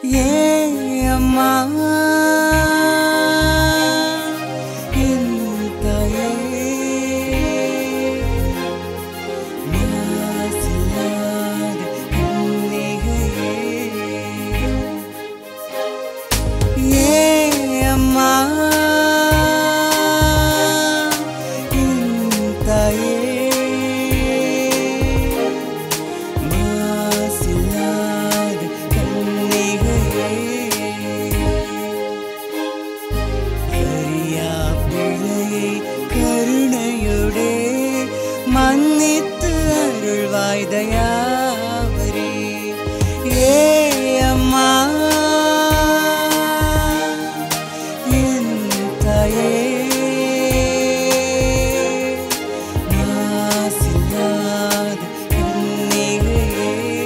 ஏ அம்மா என் தாயே மாசில்லாத கன்னிகையே ஏ அம்மா என் தாயே கருணையுடே மன்னித்து அருள்வாய் தயாவரே ஏ அம்மா என் தாயே மாசில்லாத கன்னிகையே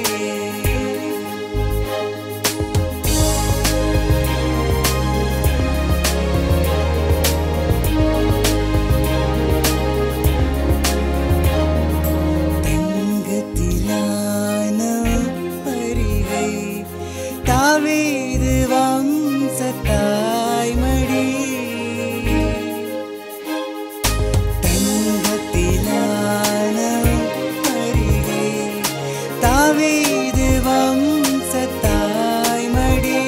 தாவீது வம்சத்தாய் மடி தங்கத்திலான பரிகை தாவீது வம்சத்தாய் மடி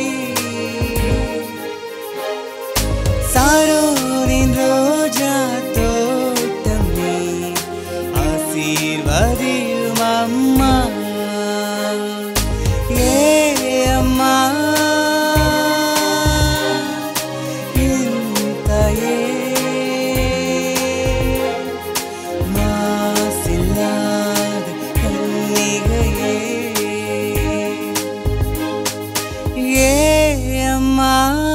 சாரோனின் ரோஜா தோட்டமே ஆசீர்வதியும் அம்மா ஏ அம்மா என் தாயே மாசில்லாத கன்னிகையே ஏ அம்மா